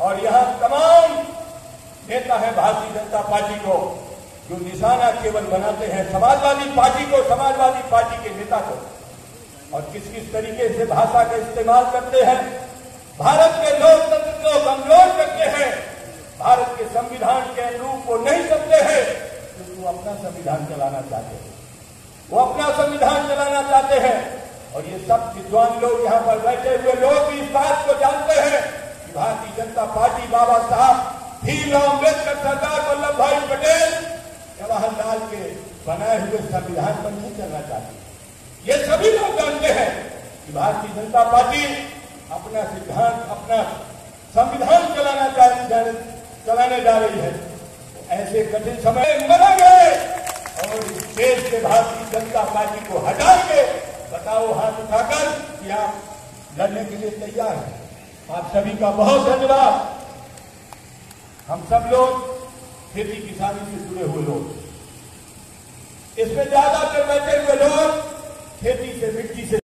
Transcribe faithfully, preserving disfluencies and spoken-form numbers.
और यहाँ तमाम नेता है भारतीय जनता पार्टी को जो निशाना केवल बनाते हैं समाजवादी पार्टी को, समाजवादी पार्टी के नेता को, और किस किस तरीके से भाषा का इस्तेमाल करते हैं। भारत के लोकतंत्र को कमजोर करते हैं, भारत के संविधान के अनुरूप वो नहीं करते हैं, क्योंकि वो अपना संविधान चलाना चाहते हैं, वो अपना संविधान चलाना चाहते हैं। और ये सब विद्वान लोग यहाँ पर बैठे हुए लोग भी इस बात को जानते हैं कि भारतीय जनता पार्टी बाबा साहब भीमराव अम्बेडकर, सरदार वल्लभ भाई पटेल, जवाहरलाल के बनाए हुए संविधान पर नहीं चलना चाहती। ये सभी लोग जानते हैं कि भारतीय जनता पार्टी अपना सिद्धांत, अपना संविधान चलाना चलाने जा रही है। तो ऐसे कठिन समय मरा गए और इस देश से भारतीय जनता पार्टी को हटाएंगे। बताओ हाथ उठाकर कि आप लड़ने के लिए तैयार हैं। आप सभी का बहुत धन्यवाद। हम सब लोग खेती किसानी से जुड़े हुए लोग, इसमें ज्यादातर बैठे हुए लोग खेती से, मिट्टी से